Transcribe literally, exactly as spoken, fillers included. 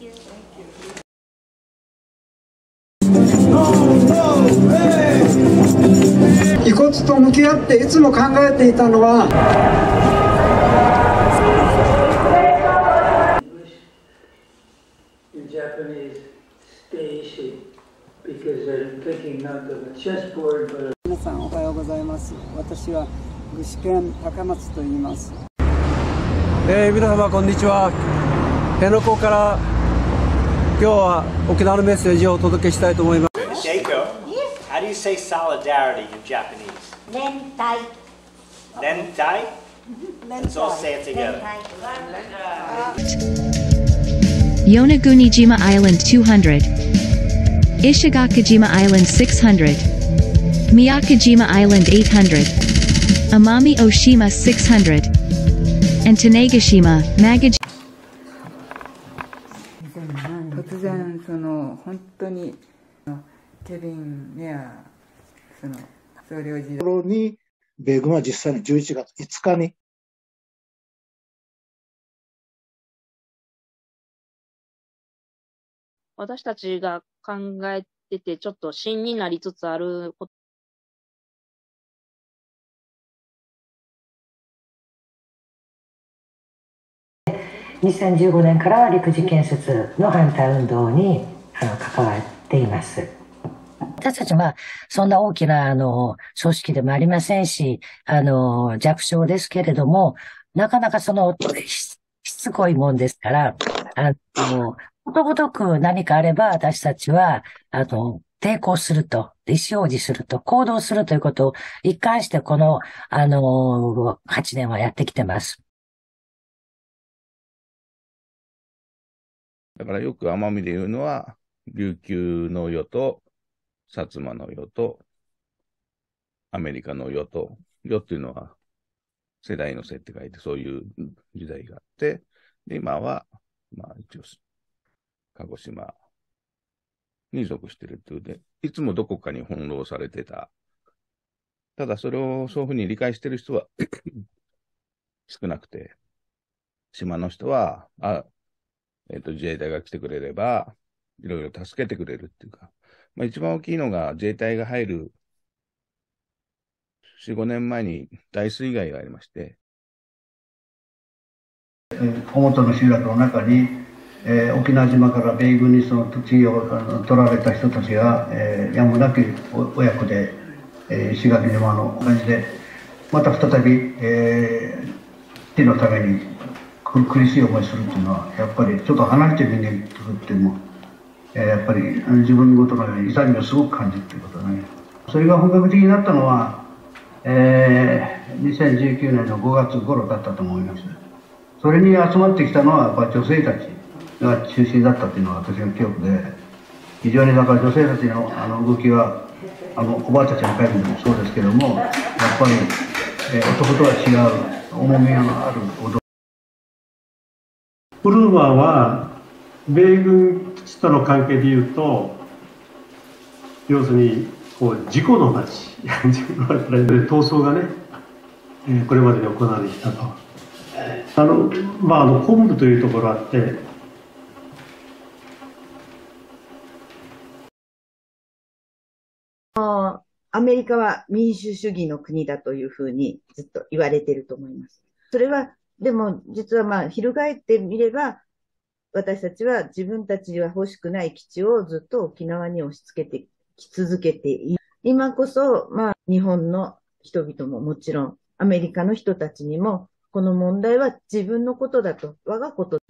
遺骨と向き合っていつも考えていたのは、 皆さんおはようございます。私は具志堅高松と言います。 えー、皆様こんにちは。辺野古から今日は沖縄のメッセージをお届けしたいと思います。 Seiko, how do you say solidarity in Japanese? Nentai. Nentai? Let's all say it together. Yonagunijima Island two hundred, Ishigakajima Island six hundred, Miyakojima Island eight hundred, Amami Oshima six hundred, and Tanegashima, Magaj。 突然その本当にケビン・メアその総領事ところに米軍は実際にじゅういちがついつかに私たちが考えててちょっと芯になりつつあること。 にせんじゅうごねんから陸自建設の反対運動にあの関わっています。私たちはそんな大きなあの組織でもありませんし、あの弱小ですけれども、なかなかそのしつこいもんですから、あのことごとく何かあれば私たちはあの抵抗すると、意思表示すると、行動するということを一貫してこのあのはちねんはやってきてます。 だからよく奄美で言うのは、琉球の世と、薩摩の世と、アメリカの世と、世っていうのは、世代の世って書いて、そういう時代があって、で、今は、まあ一応、鹿児島に属してるっていうで、いつもどこかに翻弄されてた。ただそれをそういうふうに理解してる人は少なくて、島の人は、あ、えっと、自衛隊が来てくれれば、いろいろ助けてくれるっていうか、まあ一番大きいのが自衛隊が入るよん、ごねんまえに大水害がありまして。 麓の集落の中に、えー、沖縄島から米軍にその土地を取られた人たちが、えー、やむなき親子で、えー、石垣島の感じで、また再び、えー、地のために苦しい思いするっていうのは、やっぱりちょっと離れてる人間にとっても、えー、やっぱり自分ごとのように痛みをすごく感じるということね。それが本格的になったのは、えー、にせんじゅうきゅうねんのごがつ頃だったと思います。それに集まってきたのは、やっぱり女性たちが中心だったというのが私の記憶で、非常にだから女性たちのあの動きは、あのおばあたちの会でもそうですけども、やっぱり、えー、男とは違う重みのある踊り。 ウルーマンは米軍基地との関係でいうと、要するにこう事故の街闘争がね、えー、これまでに行われてきたと。あのまああの本部というところあって、 アメリカは民主主義の国だというふうにずっと言われていると思います。それはでも実はまあ翻ってみれば、私たちは自分たちは欲しくない基地をずっと沖縄に押し付けてき続けている。今こそまあ日本の人々ももちろんアメリカの人たちにもこの問題は自分のことだと、我がこと